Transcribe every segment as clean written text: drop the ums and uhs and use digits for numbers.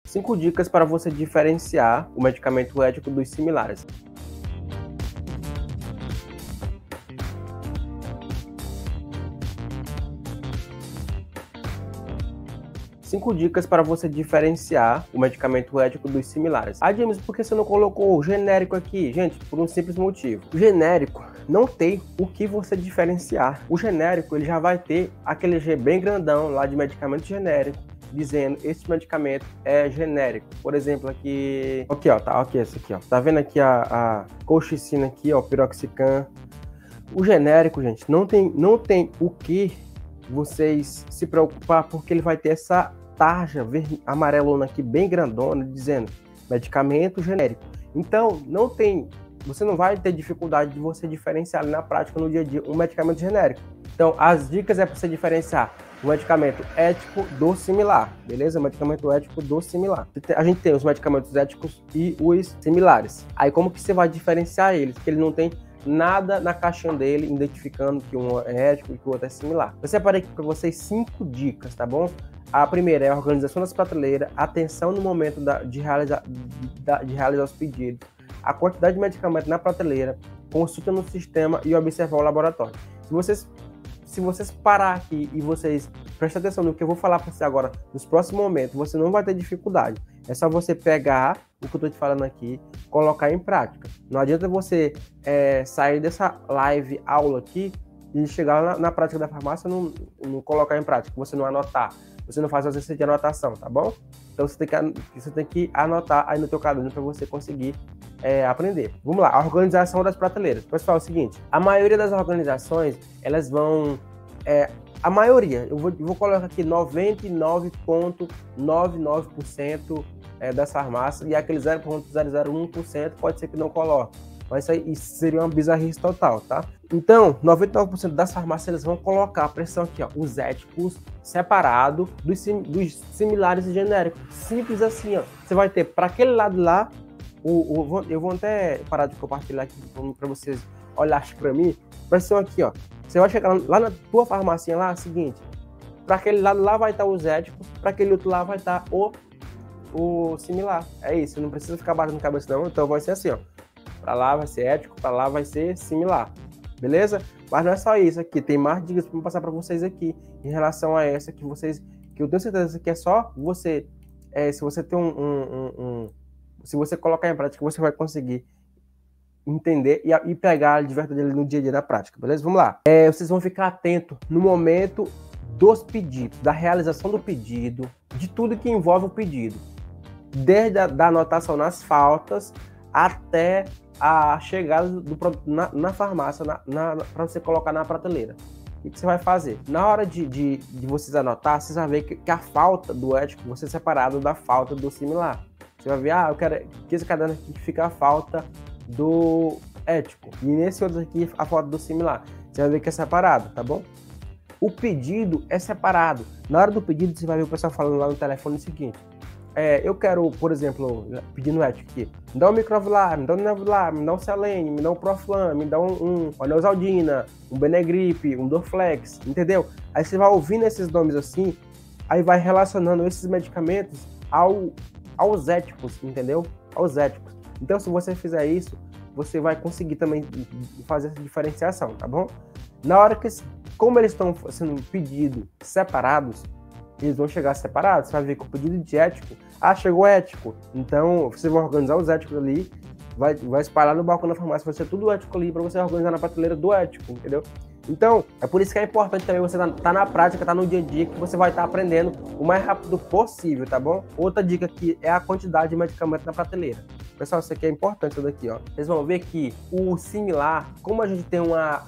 5 dicas para você diferenciar o medicamento ético dos similares. Cinco dicas para você diferenciar o medicamento ético dos similares. Ah, James, por que você não colocou o genérico aqui? Gente, por um simples motivo. O genérico não tem o que você diferenciar. O genérico, ele já vai ter aquele G bem grandão lá de medicamento genérico, dizendo esse medicamento é genérico. Por exemplo, aqui ó, tá, aqui esse aqui, ó. Tá vendo aqui a colchicina aqui, ó, piroxicam. O genérico, gente, não tem o que vocês se preocupar, porque ele vai ter essa tarja amarelona aqui bem grandona, dizendo medicamento genérico. Então, você não vai ter dificuldade de você diferenciar na prática, no dia a dia, um medicamento genérico. Então, as dicas é para você diferenciar o medicamento ético do similar, beleza? O medicamento ético do similar. A gente tem os medicamentos éticos e os similares. Aí, como que você vai diferenciar eles? Porque ele não tem nada na caixinha dele identificando que um é ético e que o outro é similar. Eu separei aqui para vocês 5 dicas, tá bom? A primeira é a organização das prateleiras, atenção no momento de realizar os pedidos, a quantidade de medicamento na prateleira, consulta no sistema e observar o laboratório. Se vocês parar aqui e vocês prestem atenção no que eu vou falar para você agora, nos próximos momentos, você não vai ter dificuldade. É só você pegar o que eu estou te falando aqui, colocar em prática. Não adianta você sair dessa live aula aqui e chegar na prática da farmácia e não colocar em prática, você não anotar, você não faz o exercício de anotação, tá bom? Então você tem que anotar aí no teu caderno para você conseguir aprender. Vamos lá, a organização das prateleiras. Pessoal, é o seguinte, a maioria das organizações, elas vão... a maioria, eu vou colocar aqui 99,99% das farmácias, e aquele 0,001% pode ser que não coloque. Mas isso seria uma bizarrice total, tá? Então, 99% das farmácias eles vão colocar a pressão aqui, ó, os éticos separado dos similares e genéricos. Simples assim, ó. Você vai ter para aquele lado lá, eu vou até parar de compartilhar aqui para vocês olharem para mim. Pressão aqui, ó. Você vai chegar lá na tua farmácia lá, é o seguinte, para aquele lado lá vai estar os éticos, para aquele outro lá vai estar o similar. É isso, não precisa ficar batendo cabeça não, então vai ser assim, ó. Para lá vai ser ético, para lá vai ser similar, beleza? Mas não é só isso aqui, tem mais dicas para passar para vocês aqui em relação a essa que eu tenho certeza que é só você, se você tem se você colocar em prática, você vai conseguir entender e pegar de verdade no dia a dia da prática, beleza? Vamos lá. Vocês vão ficar atentos no momento dos pedidos, da realização do pedido, de tudo que envolve o pedido, desde a anotação nas faltas até a chegada do produto na farmácia, para você colocar na prateleira. O que você vai fazer? Na hora de vocês anotar, vocês vão ver que a falta do ético vai ser separado da falta do similar. Você vai ver, eu quero que esse caderno aqui fica a falta do ético, e nesse outro aqui a falta do similar. Você vai ver que é separado, tá bom? O pedido é separado. Na hora do pedido, você vai ver o pessoal falando lá no telefone o seguinte: eu quero, por exemplo, pedindo ético aqui, me dá um microvilar, me dá um neovilar, me dá um selene, me dá um proflan, me dá um neosaldina, um benegrip, um dorflex, entendeu? Aí você vai ouvindo esses nomes assim, aí vai relacionando esses medicamentos aos éticos, entendeu? Aos éticos. Então, se você fizer isso, você vai conseguir também fazer essa diferenciação, tá bom? Na hora que, como eles estão sendo pedidos separados, eles vão chegar separados. Você vai ver que o pedido de ético, chegou ético. Então, você vai organizar os éticos ali, vai espalhar no balcão da farmácia, vai ser tudo ético ali para você organizar na prateleira do ético, entendeu? Então, é por isso que é importante também você tá na prática, tá no dia a dia, que você vai estar aprendendo o mais rápido possível, tá bom? Outra dica aqui é a quantidade de medicamento na prateleira. Pessoal, isso aqui é importante, isso daqui, ó. Vocês vão ver que o similar, como a gente tem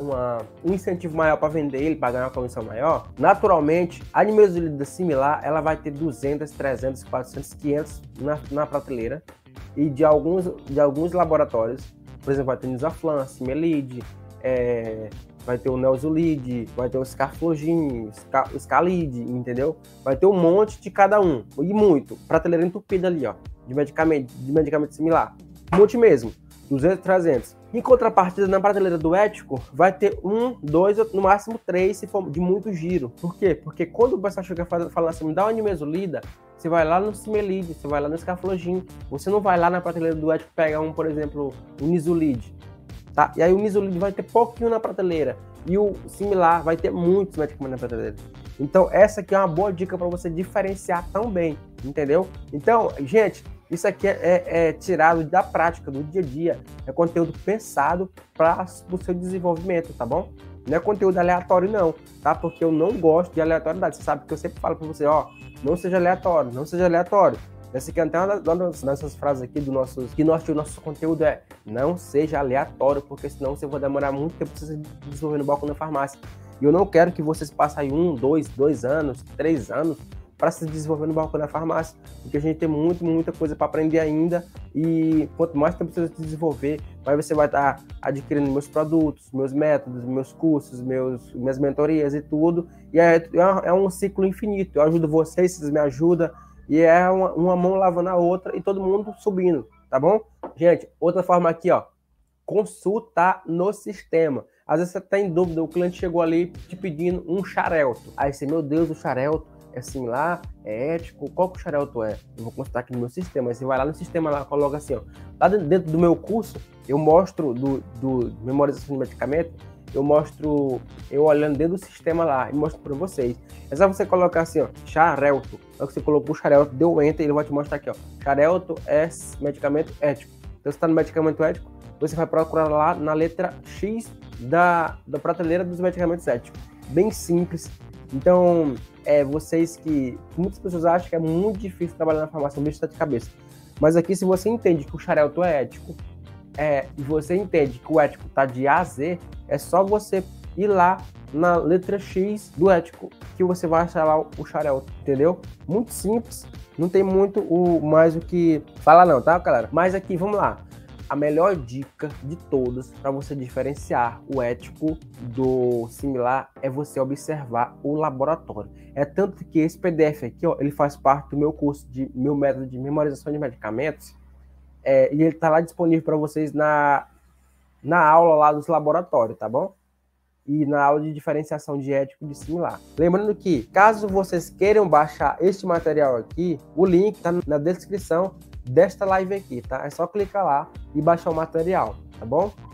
um incentivo maior para vender ele, para ganhar uma comissão maior, naturalmente, a nimesulida similar, ela vai ter 200, 300, 400, 500 na prateleira. E de alguns laboratórios, por exemplo, vai ter o Nisaflan, Cimelide, vai ter o Neosulide, vai ter o Scarflogin, o Scalide, entendeu? Vai ter um monte de cada um, e muito. Prateleira entupida ali, ó, de medicamento similar. Um monte mesmo, 200, 300. Em contrapartida, na prateleira do ético, vai ter 1, 2, no máximo 3, se for de muito giro. Por quê? Porque quando o pessoal chega falando assim, me dá uma nimesulida, você vai lá no Cimelide, você vai lá no Scaflogin, você não vai lá na prateleira do ético pegar por exemplo, o Nisolide, tá? E aí o Nisolide vai ter pouquinho na prateleira, e o similar vai ter muitos medicamentos na prateleira. Então, essa aqui é uma boa dica para você diferenciar também, entendeu? Então, gente, isso aqui é tirado da prática, do dia a dia. É conteúdo pensado para o seu desenvolvimento, tá bom? Não é conteúdo aleatório, não, tá? Porque eu não gosto de aleatoriedade. Você sabe que eu sempre falo para você, ó, não seja aleatório, não seja aleatório. Essa aqui é até uma dessas frases aqui do nosso conteúdo é não seja aleatório, porque senão você vai demorar muito tempo para você desenvolver no balcão da farmácia. E eu não quero que vocês passem 1, 2 anos, 3 anos para se desenvolver no balcão da farmácia, porque a gente tem muita coisa para aprender ainda, e quanto mais tempo você se desenvolver, mais você vai estar adquirindo meus produtos, meus métodos, meus cursos, minhas mentorias e tudo, e é um ciclo infinito. Eu ajudo vocês me ajudam, e é uma mão lavando a outra e todo mundo subindo, tá bom? Gente, outra forma aqui, ó, consulta no sistema. Às vezes você tá em dúvida, o cliente chegou ali te pedindo um xarelto. Aí você, meu Deus, o xarelto é similar, é ético, qual que o xarelto é? Eu vou consultar aqui no meu sistema. Aí você vai lá no sistema, lá, coloca assim, ó. Lá dentro do meu curso, eu mostro do memorização de medicamento, eu olhando dentro do sistema lá e mostro para vocês. É só você colocar assim, ó, xarelto. Aí você colocou o xarelto, deu enter, ele vai te mostrar aqui, ó. Xarelto é medicamento ético. Então, você está no medicamento ético, você vai procurar lá na letra X da prateleira dos medicamentos éticos. Bem simples. Então, vocês que... Muitas pessoas acham que é muito difícil trabalhar na farmácia, um bicho está de cabeça. Mas aqui, se você entende que o xarelto é ético, e você entende que o ético está de A a Z, é só você ir lá na letra X do ético, que você vai achar lá o xarelto, entendeu? Muito simples, não tem muito mais o que falar não, tá, galera? Mas aqui, vamos lá. A melhor dica de todas para você diferenciar o ético do similar é você observar o laboratório. É tanto que esse PDF aqui, ó, ele faz parte do meu curso meu método de memorização de medicamentos, e ele está lá disponível para vocês na aula lá dos laboratórios, tá bom? E na aula de diferenciação de ético de similar. Lembrando que, caso vocês queiram baixar este material aqui, o link está na descrição desta live aqui, tá? É só clicar lá e baixar o material, tá bom?